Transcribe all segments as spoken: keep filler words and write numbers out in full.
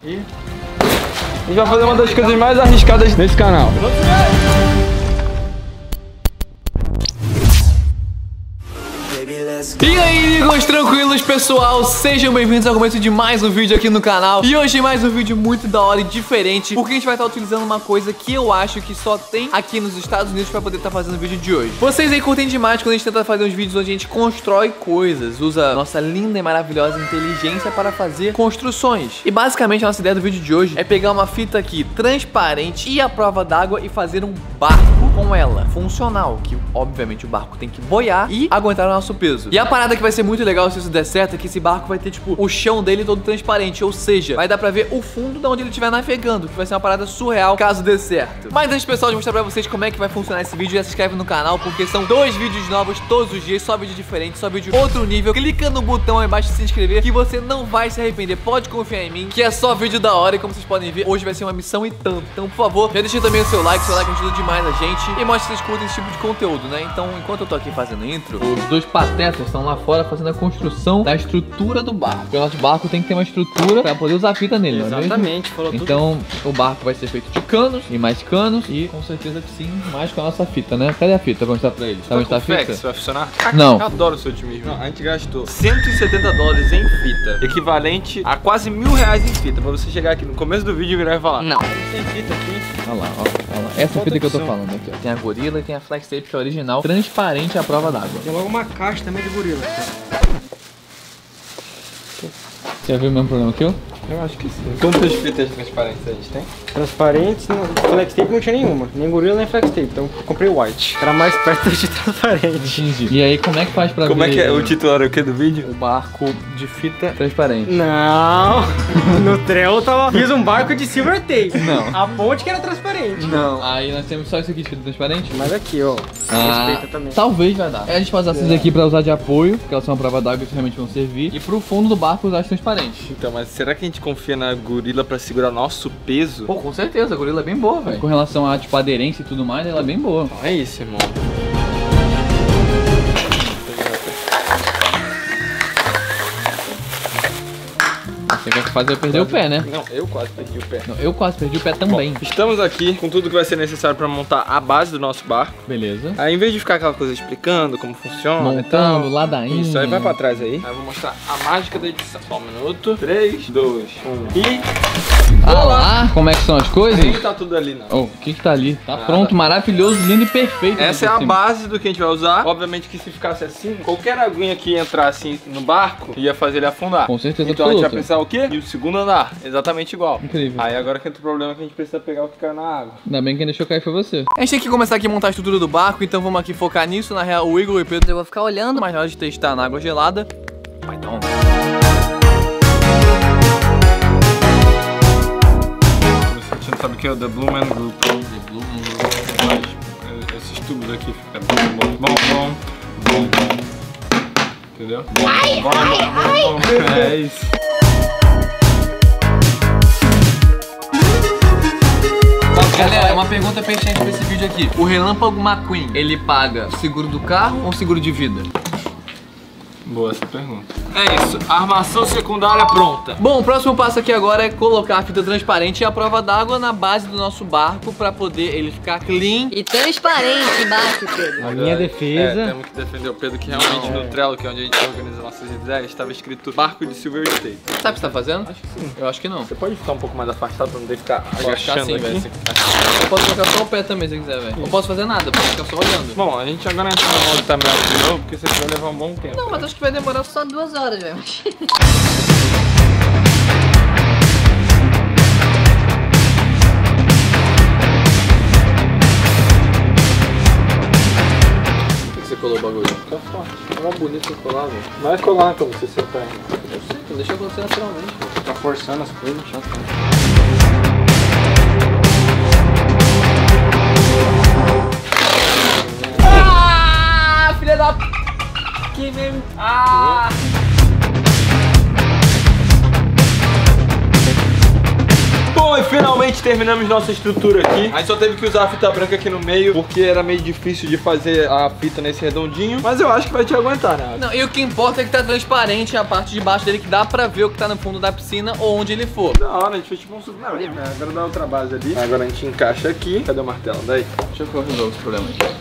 E a gente vai fazer uma das coisas mais arriscadas nesse canal. E aí, amigos, tranquilos, pessoal? Sejam bem-vindos ao começo de mais um vídeo aqui no canal. E hoje mais um vídeo muito da hora e diferente, porque a gente vai estar utilizando uma coisa que eu acho que só tem aqui nos Estados Unidos pra poder estar fazendo o vídeo de hoje. Vocês aí curtem demais quando a gente tenta fazer uns vídeos onde a gente constrói coisas, usa nossa linda e maravilhosa inteligência para fazer construções. E basicamente a nossa ideia do vídeo de hoje é pegar uma fita aqui transparente e a prova d'água e fazer um barco com ela, funcional, que obviamente o barco tem que boiar e aguentar o nosso peso. E a parada que vai ser muito legal se isso der certo é que esse barco vai ter, tipo, o chão dele todo transparente, ou seja, vai dar pra ver o fundo de onde ele estiver navegando, que vai ser uma parada surreal caso dê certo. Mas antes, pessoal, de mostrar pra vocês como é que vai funcionar esse vídeo, já se inscreve no canal, porque são dois vídeos novos todos os dias, só vídeo diferente, só vídeo outro nível. Clica no botão aí embaixo de se inscrever, que você não vai se arrepender, pode confiar em mim, que é só vídeo da hora. E como vocês podem ver, hoje vai ser uma missão e tanto. Então, por favor, já deixa também o seu like, seu like ajuda demais a gente, e mostra se vocês curtem esse tipo de conteúdo, né? Então, enquanto eu tô aqui fazendo intro, os dois patetas estão lá fora fazendo a construção da estrutura do barco. Porque o nosso barco tem que ter uma estrutura pra poder usar fita nele, não é mesmo? Exatamente, falou tudo. Então, o barco vai ser feito de canos e mais canos e com certeza que sim, mais com a nossa fita, né? Cadê a fita? Vamos mostrar pra eles. Tá onde tá a fita? Flex, vai funcionar? Não. Eu adoro o seu otimismo. Não, a gente gastou cento e setenta dólares em fita, equivalente a quase mil reais em fita, pra você chegar aqui no começo do vídeo e virar e falar: não, tem fita aqui. Olha lá, olha lá, olha lá. Essa fita que eu tô falando aqui, ó. Tem a gorila e tem a flex tape, que é original, transparente à prova d'água. Tem logo uma caixa também de gorila. Você já viu o mesmo problema que eu? Eu acho que sim. Quantas fitas transparentes a gente tem? Transparentes, não, flex tape não tinha nenhuma, nem gorila nem flex tape, então eu comprei white. Era mais perto de transparente. Entendi. E aí, como é que faz pra Como ver? é que é? O título era o que do vídeo? O barco de fita transparente. Não, no trail eu tava... fiz um barco de silver tape. Não. A ponte que era transparente. Não. Aí nós temos só isso aqui de fita transparente. Mas aqui, ó, Ah, respeita também. talvez vai dar. A gente pode usar essas aqui pra usar de apoio, porque elas são uma prova d'água que realmente vão servir. E pro fundo do barco usar as transparentes. Então, mas será que a gente confia na gorila pra segurar nosso peso? Pô, com certeza, a gorila é bem boa, velho. Com relação a, tipo, aderência e tudo mais, ela é bem boa. Então é isso, irmão. Você quer fazer eu perder o pé, né? Não, eu quase perdi o pé. Não, eu quase perdi o pé também. Bom, estamos aqui com tudo que vai ser necessário pra montar a base do nosso barco. Beleza. Aí, em vez de ficar aquela coisa explicando como funciona Montando, e tal, ladainha. isso, aí vai pra trás aí. Aí eu vou mostrar a mágica da edição. Só um minuto. três, dois, um e... Ah lá, como é que são as coisas? Nem tá tudo ali, não. Oh, o que que tá ali? Tá Nada. pronto, maravilhoso, lindo e perfeito. Essa é por a cima. base do que a gente vai usar. Obviamente que se ficasse assim, qualquer aguinha que entrar assim no barco ia fazer ele afundar. Com certeza Então a gente vai absoluta. precisar o quê? E o segundo andar, exatamente igual. Incrível. Aí agora que entra o problema que a gente precisa pegar o que caiu na água. Ainda bem que quem deixou cair foi você. A gente tem que começar aqui a montar a estrutura do barco, então vamos aqui focar nisso. Na real, o Igor e o Pedro eu vou ficar olhando, mas na hora de testar na água gelada, vai dar um... A gente não sabe o que é o The Blue Man Group. The Blue Man Group. Esses tubos aqui ficam bom, bom, bom, bom, bom. Entendeu? Bom, ai, bom, ai, bom, ai. Bom, bom. É isso. Galera, uma pergunta pertinente pra esse vídeo aqui. O Relâmpago McQueen, ele paga seguro do carro ou seguro de vida? Boa essa pergunta. É isso, a armação secundária pronta. Bom, o próximo passo aqui agora é colocar a fita transparente e a prova d'água na base do nosso barco pra poder ele ficar clean. E transparente embaixo, Pedro. A minha defesa... É, temos que defender o Pedro, que realmente no Trello, que é onde a gente organiza nossas ideias, estava escrito barco de silver tape. Sabe o que você tá fazendo? Acho que sim. Eu acho que não. Você pode ficar um pouco mais afastado pra não ter que ficar Pode ficar agachando assim, aqui? velho. Eu posso colocar só o pé também se quiser, velho. Não posso fazer nada, posso ficar só olhando. Bom, a gente agora entra no modo timeline de novo, porque isso aqui vai levar um bom tempo. Não, mas acho que vai demorar só Só duas horas, velho. Por que você colou o bagulho? Fica forte, fica bonito você colar, velho. Não vai colar como você sentar aí. Eu sei, então deixa acontecer naturalmente. Tá forçando as coisas, chato. Ah, filha da p... Que mesmo. Ah! Bom, e finalmente finalmente terminamos nossa estrutura aqui. A gente só teve que usar a fita branca aqui no meio, porque era meio difícil de fazer a fita nesse redondinho. Mas eu acho que vai te aguentar, né? Não, e o que importa é que tá transparente a parte de baixo dele, que dá pra ver o que tá no fundo da piscina ou onde ele for. Da hora, a gente fez tipo um submarino. É, agora dá outra base ali. Agora a gente encaixa aqui. Cadê o martelo? Daí. Deixa eu resolver esse problema aqui.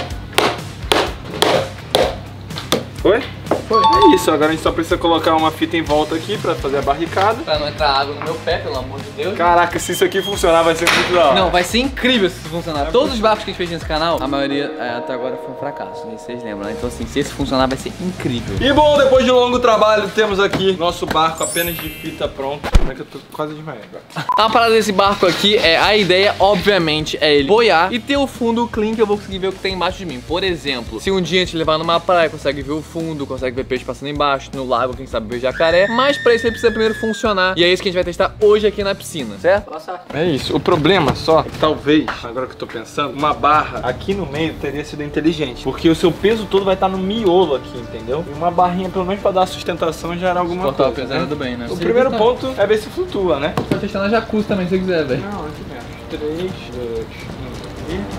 Foi? Foi. É isso, agora a gente só precisa colocar uma fita em volta aqui pra fazer a barricada. Pra não entrar água no meu pé, pelo amor de Deus. Caraca, se isso aqui funcionar vai ser muito da hora. Não, vai ser incrível se isso funcionar. Todos os barcos que a gente fez nesse canal, a maioria é, até agora foi um fracasso, né? Vocês lembram, né? Então assim, se esse funcionar vai ser incrível. E bom, depois de um longo trabalho, temos aqui nosso barco apenas de fita pronto. Como é que eu tô quase de manhã agora? A parada desse barco aqui é, a ideia, obviamente, é ele boiar e ter o fundo clean que eu vou conseguir ver o que tem embaixo de mim. Por exemplo, se um dia a gente levar numa praia, consegue ver o fundo, consegue ver peixe passando embaixo, no lago, quem sabe ver jacaré. Mas pra isso ele precisa primeiro funcionar. E é isso que a gente vai testar hoje aqui na piscina, certo? É isso. O problema só é que talvez, agora que eu tô pensando, uma barra aqui no meio teria sido inteligente. Porque o seu peso todo vai estar no miolo aqui, entendeu? E uma barrinha, pelo menos pra dar sustentação, já era alguma Cortar o coisa. peso Né? do bem, né? O primeiro ponto é ver se flutua, né? Vou testar na jacuzzi também, se você quiser, velho. Não, aqui mesmo. três, dois, um e...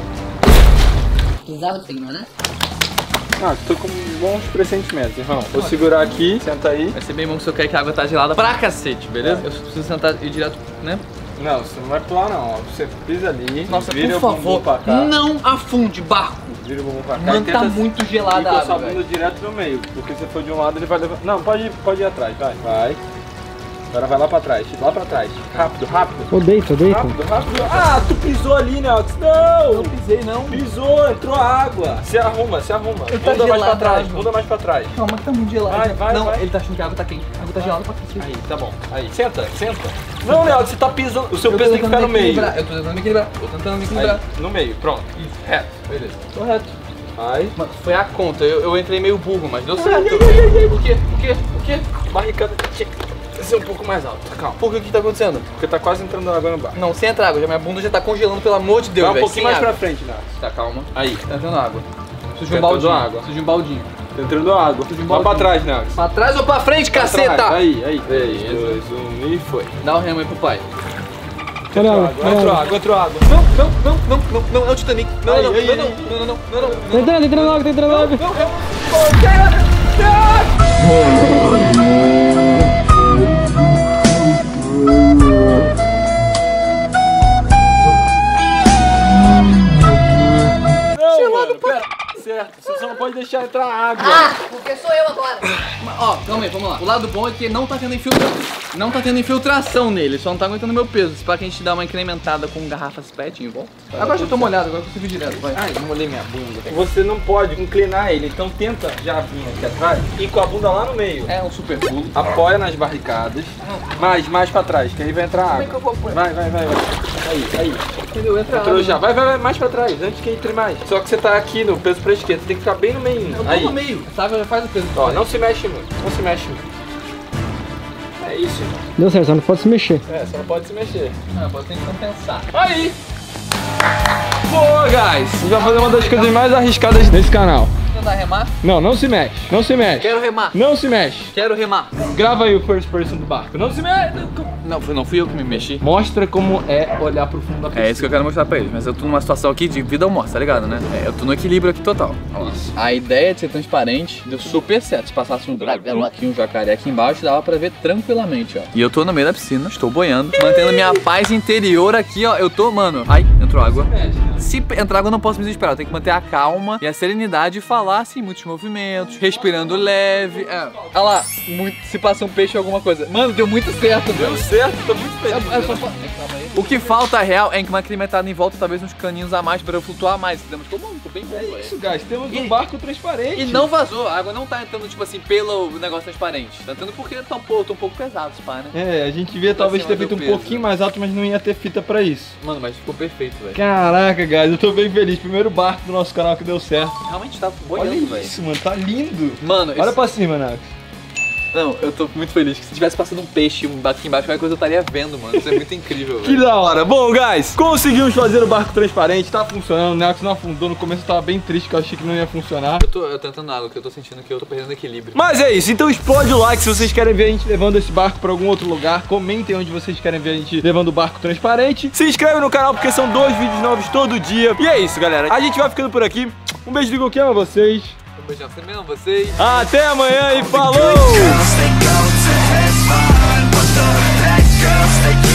Precisava de signo, né? Ah, tô com bons presentimentos, irmão. Vou segurar aqui, senta aí. Vai ser bem bom se eu quer que a água tá gelada pra cacete, beleza? É. Eu só preciso sentar e ir direto, né? Não, você não vai pular não, ó. Você pisa ali, Nossa, vira por o bumbum favor, pra cá. não afunde barco. Vira o bumbum pra cá. Mano, e tá tenta muito ir gelada com a a água, sua velho. bunda direto no meio. Porque se for de um lado, ele vai levar... Não, pode ir, pode ir atrás, vai. Vai. Agora vai lá pra trás, lá pra trás. Rápido, rápido. Ô, deita, deita. Rápido, rápido. Ah, tu pisou ali, Neox. Não! Não pisei, não. Pisou, entrou água. Se arruma, se arruma. Ele tá Bunda mais pra gelado, trás, água. bunda mais pra trás. Calma que tá muito gelado. Vai, vai, não, vai. ele tá achando que a água tá quente. A água tá gelada pra cacete. Aí, tá bom. Aí, senta, senta. Não, Neox, você tá pisando. O seu Eu tô peso tem que ficar tentando no me meio. equilibrar, Eu tô tentando me equilibrar. Tô tentando me equilibrar. Aí, no meio, pronto. Isso, reto. Beleza. Tô reto. Vai. Mano, foi a conta. Eu, eu entrei meio burro, mas deu certo. ai, ai, ai, ai. O quê? O quê? O quê? Barricada tinha que ser um pouco mais alta. Calma. Por que que tá acontecendo? Porque tá quase entrando água no bar. Não, sem entrar água. Já minha bunda já tá congelando, pelo amor de Deus, Vai um velho. pouquinho Sem mais água. pra frente, Neox. Tá, calma. Aí. Tá entrando água. Preciso de Tá um baldinho. entrando água. Preciso de um baldinho. Tá entrando água. de um Vai pra baldinho. trás, Neox. Pra trás ou pra frente, Pra caceta? trás. Aí, aí. três, dois, um e foi. Dá o remo aí pro pai. Cadê a água? Água, entrou água, entrou água. Não, não, não, não, não, não, é o Titanic. Não, Aí, não, aí, não, aí. não, não, não, não, não, não, Tá não. entrando, tá entrando água, tá entrando água. Não, mano, pera. Certo, você só não pode deixar entrar água. Ah, porque sou eu agora. Ó, calma aí, vamos lá. O lado bom é que não tá tendo infiltração. Não tá tendo infiltração nele, só não tá aguentando meu peso. Se pá que a gente dá uma incrementada com garrafas pet em volta. Agora já tô molhado, agora eu consigo ir direto, vai. Ai, eu molhei minha bunda. Você não pode inclinar ele, então tenta já vir aqui atrás e com a bunda lá no meio. É um super pulo. Apoia nas barricadas. Mais, mais pra trás, que aí vai entrar água. que eu vou apoiar? Vai, vai, vai, vai. Aí, aí. Entendeu? Entra Entrou água. já. Vai, vai, vai, mais pra trás, antes que entre mais. Só que você tá aqui no peso pra esquerda, você tem que ficar bem no meio. Eu tô Aí. no meio. Sabe, já faz o peso. Ó, não se mexe muito, não se mexe muito. É isso, irmão. Deu certo, só não pode se mexer. É, só não pode se mexer. Ah, pode ter que compensar. Aí! Boa, guys! A gente vai fazer uma das coisas mais arriscadas desse canal. Tentar remar? Não, não se mexe, não se mexe. Quero remar. Não se mexe. Quero remar. Grava aí o first person do barco. Não se mexe. Não, foi- não fui eu que me mexi. Mostra como é olhar pro fundo da piscina. É isso que eu quero mostrar pra eles, mas eu tô numa situação aqui de vida ou morte, tá ligado, né? É, eu tô no equilíbrio aqui total. Olha lá. A ideia de ser transparente deu super certo. Se passasse um dragão aqui, um jacaré aqui embaixo, dava pra ver tranquilamente, ó. E eu tô no meio da piscina, estou boiando, mantendo minha paz interior aqui, ó. Eu tô, mano... Ai, entrou água. Se entrar água eu não posso me desesperar, eu tenho que manter a calma e a serenidade e falar, assim, muitos movimentos, respirando leve. É. Olha lá, muito, se passa um peixe ou alguma coisa. Mano, deu muito certo, Deu velho. certo, tô muito feliz. É, é só... O que falta real é uma incrementada em volta, talvez uns caninhos a mais pra eu flutuar mais. Entendeu? Mas ficou bom, ficou bem bom, velho. Isso, guys, temos E- um barco transparente. E não vazou, a água não tá entrando, tipo assim, pelo negócio transparente. Tá entrando porque tá um pouco, tô um pouco pesado, esse pá, né? É, a gente devia talvez ter Acima do feito um peso. pouquinho mais alto, mas não ia ter fita pra isso. Mano, mas ficou perfeito, velho. Caraca, guys, eu tô bem feliz. Primeiro barco do nosso canal que deu certo. Realmente tá Olha boiando, velho. isso, mano, tá lindo. Mano, Olha esse... pra cima, Nax. Não, eu tô muito feliz que se tivesse passando um peixe aqui embaixo, qualquer coisa eu estaria vendo, mano. Isso é muito incrível, velho. Que da hora. Bom, guys, conseguimos fazer o barco transparente, tá funcionando. O Neox não afundou. No começo eu tava bem triste, que eu achei que não ia funcionar. Eu tô, eu tô tentando água, que eu tô sentindo que eu tô perdendo equilíbrio. Mas é isso, então explode o like se vocês querem ver a gente levando esse barco pra algum outro lugar. Comentem onde vocês querem ver a gente levando o barco transparente. Se inscreve no canal porque são dois vídeos novos todo dia. E é isso, galera. A gente vai ficando por aqui. Um beijo do Igor, que ama vocês. Um beijão pra você mesmo, vocês. Até amanhã e falou! Girls, they go to heaven, but the bad girls, they